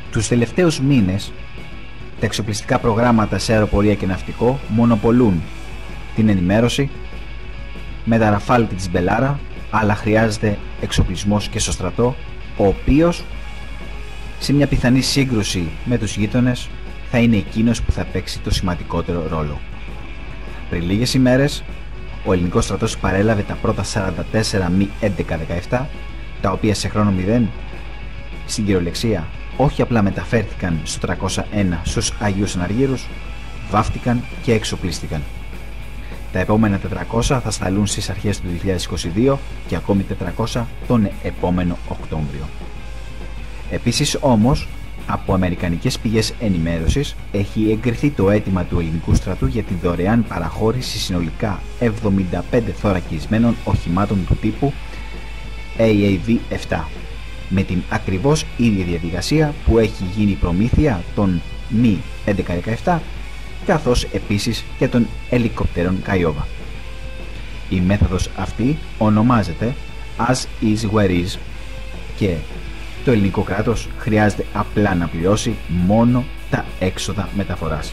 Τους τελευταίους μήνες, τα εξοπλιστικά προγράμματα σε αεροπορία και ναυτικό μονοπολούν την ενημέρωση με τα Ραφάλ και της Μπελάρα, αλλά χρειάζεται εξοπλισμός και στο στρατό, ο οποίος σε μια πιθανή σύγκρουση με τους γείτονες θα είναι εκείνος που θα παίξει το σημαντικότερο ρόλο. Πριν λίγες ημέρες, ο ελληνικός στρατός παρέλαβε τα πρώτα 44 μη 11-17, τα οποία σε χρόνο 0, στην κυριολεξία, όχι απλά μεταφέρθηκαν στο 301 στους Αγίους Αναργύρους, βάφτηκαν και εξοπλίστηκαν. Τα επόμενα 400 θα σταλούν στις αρχές του 2022 και ακόμη 400 τον επόμενο Οκτώβριο. Επίσης όμως, από αμερικανικές πηγές ενημέρωσης έχει εγκριθεί το αίτημα του ελληνικού στρατού για τη δωρεάν παραχώρηση συνολικά 75 θωρακισμένων οχημάτων του τύπου AAV-7, με την ακριβώς ίδια διαδικασία που έχει γίνει η προμήθεια των μη 11-17, καθώς επίσης και των ελικοπτέρων Kiowa. Η μέθοδος αυτή ονομάζεται As is where is και το ελληνικό κράτος χρειάζεται απλά να πληρώσει μόνο τα έξοδα μεταφοράς.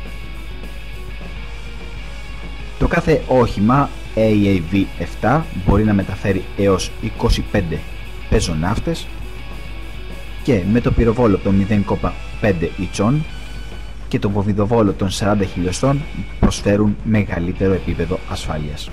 Το κάθε όχημα AAV-7 μπορεί να μεταφέρει έως 25 πεζοναύτες και με το πυροβόλο των 0,5 ιτσών και το βοβιδοβόλο των 40 χιλιοστών προσφέρουν μεγαλύτερο επίπεδο ασφάλειας.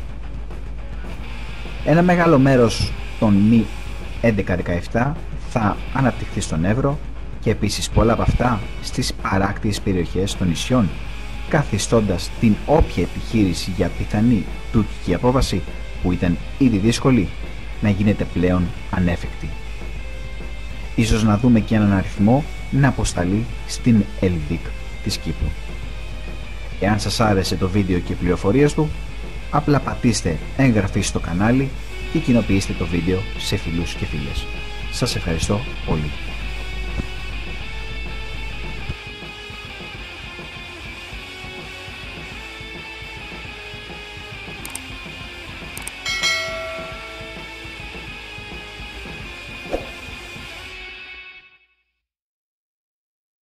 Ένα μεγάλο μέρος των μη 11-17 θα αναπτυχθεί στον Εύρο και επίσης πολλά από αυτά στις παράκτιες περιοχές των νησιών, καθιστώντας την όποια επιχείρηση για πιθανή τουρκική απόβαση που ήταν ήδη δύσκολη να γίνεται πλέον ανέφικτη. Ίσως να δούμε και έναν αριθμό να αποσταλεί στην Ελδίκ της Κύπρου. Εάν σας άρεσε το βίντεο και οι πληροφορίες του, απλά πατήστε εγγραφή στο κανάλι και κοινοποιήστε το βίντεο σε φίλους και φίλες. Σας ευχαριστώ πολύ.